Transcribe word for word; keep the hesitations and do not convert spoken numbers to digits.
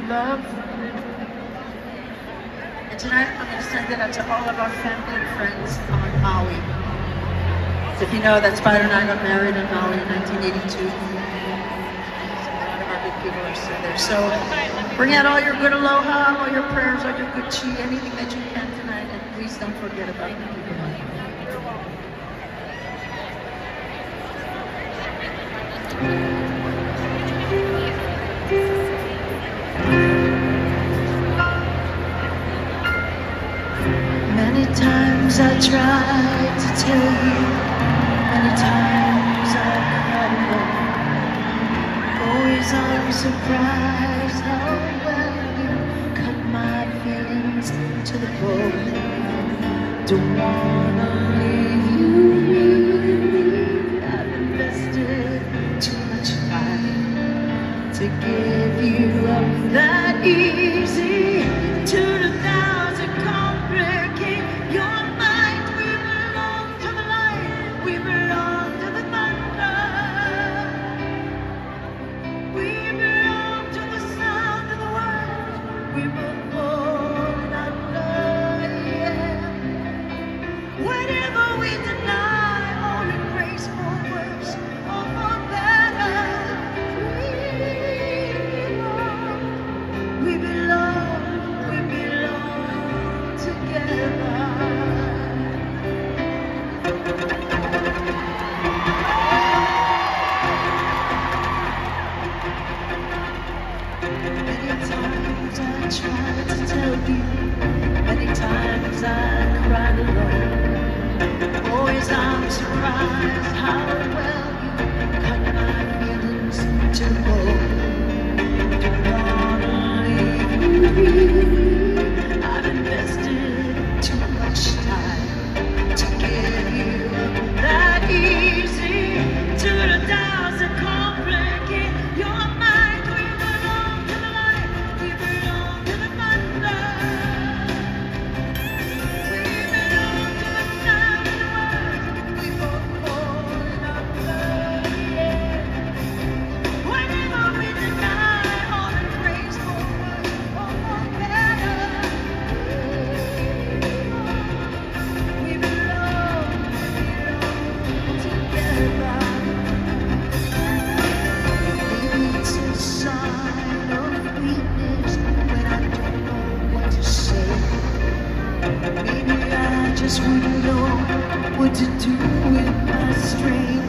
love. And tonight I'm going to send it out to all of our family and friends on Maui. So if you know that Spider and I got married in Maui in nineteen eighty-two. A lot of our good people are still there. So bring out all your good aloha, all your prayers, all your good chi, anything that you can tonight, and please don't forget about the people. Many times I tried to tell you, many times I cried alone. Always I'm surprised how well you cut my feelings to the bone. Don't wanna leave you. I've invested too much time to give you up that easy. To the thousand complicate your mind. We belong to the light, we belong to the thunder. We belong to the sound of the world. We were born under, yeah. Whatever we deny or embrace for worse or for better, we belong, we belong, we belong together. Many times I tried to tell you, many times I cried alone. Always I'm surprised how well you cut my feelings to the bone. Don't wanna leave you. I've invested too much time to give you that easy. To the thousand complicate your mind. We belong to the light, we belong to the thunder. We belong to the sound of the world. We both born under, yeah. Whenever we deny or embrace for worse or for better, we belong, we belong together. Maybe it's a sign of weakness when I don't know what to say. Maybe I just wouldn't know what to do with my strength.